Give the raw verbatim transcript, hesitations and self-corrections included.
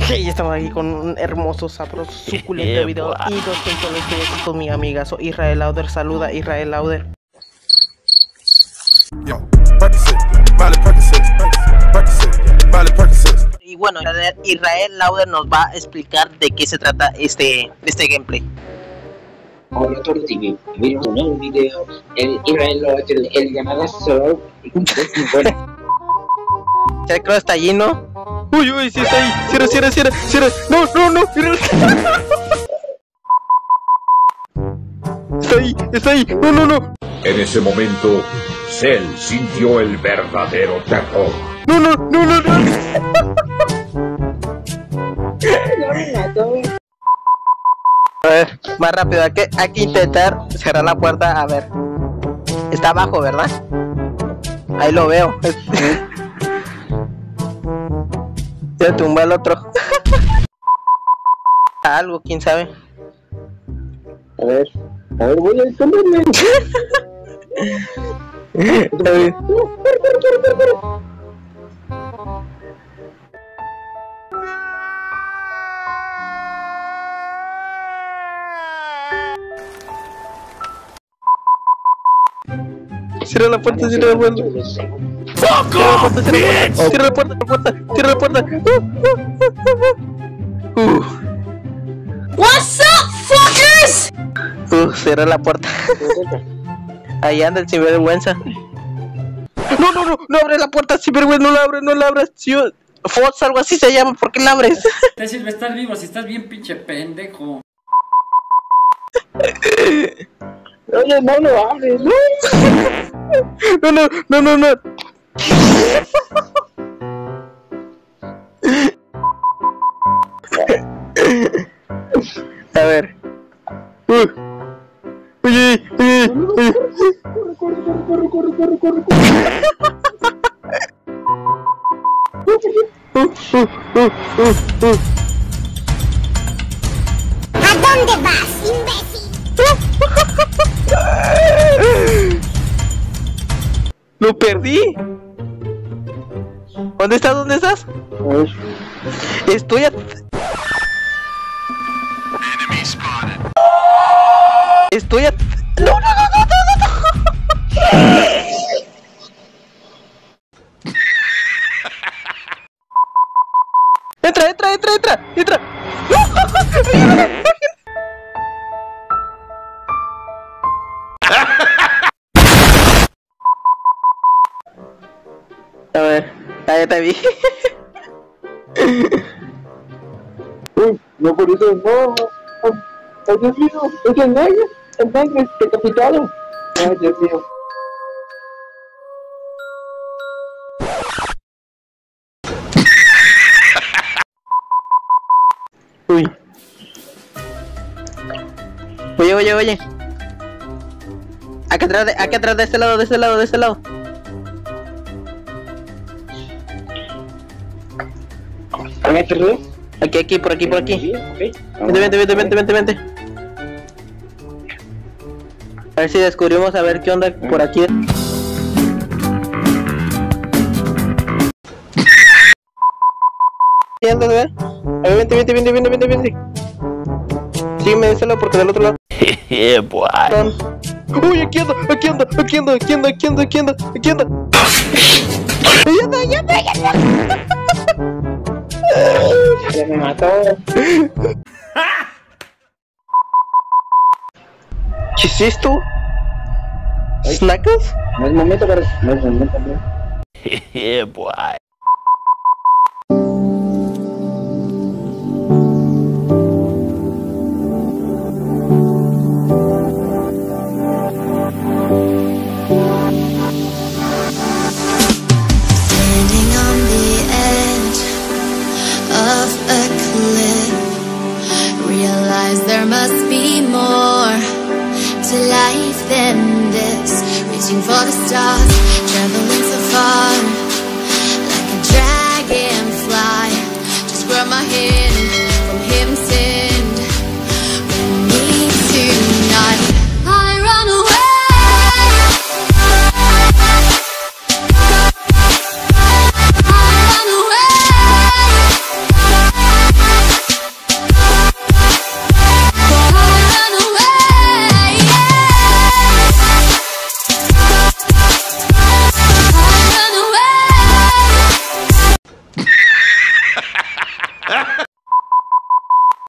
Y estamos aquí con un hermoso, sabroso, suculento video. Y dos controles estoy aquí con mi amigazo Israel Lauder. Saluda, Israel Lauder. Y bueno, Israel Lauder nos va a explicar de qué se trata este, este gameplay. Hola a todos y bienvenidos a un nuevo video. El Israel Lauder, el, el llamado Solo. ¿Se creo está allí, no? Uy, uy, sí está ahí. Cierra, cierra, cierra, cierra. No, no, no. Está ahí, está ahí. No, no, no. En ese momento, Cell sintió el verdadero terror. No, no, no, no, no. A ver, más rápido. Hay que, hay que intentar cerrar la puerta. A ver. Está abajo, ¿verdad? Ahí lo veo. Ya tumbó el otro. Algo, quién sabe. A ver, a ver, voy a esconderme. A ver. Cierra la puerta, cierra la puerta. ¡Fuck off, bitch! Cierra la puerta, cierra la puerta, cierra la puerta. Uh, uh. What's up, fuckers? Uh, cierra la puerta. Ahí anda el sinvergüenza. No, no, no, no abre la puerta, sinvergüenza, no la abres, no la abres. Si yo... Fox, algo así se llama, ¿por qué la abres? Te sirve estar vivo si estás bien pinche pendejo. Oye, no lo hables, ¿no? No, no, no, no, no. A ver. Uh. Oye, oye, oye. Corre, corre, corre, corre, corre, corre, corre. Uh, uh, uh, uh, uh. ¿A dónde vas, imbécil? Lo perdí. ¿Dónde estás? ¿Dónde estás? Estoy a... Estoy a... No, no, no, no, no, no. Entra, entra, entra, entra, entra. A ver, ahí te vi. Uy, no por eso, no. Ay, Dios mío, es el negro, el negro es decapitado. Ay, Dios mío. Uy. Oye, oye, oye. Acá atrás, de, acá atrás, de este lado, de este lado, de este lado. Aquí, aquí, por aquí, por aquí. Vente, vente, vente, vente, vente, vente. A ver si descubrimos a ver qué onda por aquí. ¿Qué andas, ver? A ver, vente, vente, vente, vente, vente, vente. Sígueme de ese lado porque del otro lado. Yeah, boy. Uy, aquí ando, aquí ando, aquí ando, aquí ando, aquí ando, aquí ando, aquí ando. Ya anda, ya anda, ya anda. Ya me mató. ¿Qué es esto? ¿Snackers? No es momento para... No es momento para... Yeah, boy. Standing on the edge of a cliff, realize there must be more to life than this. Reaching for the stars.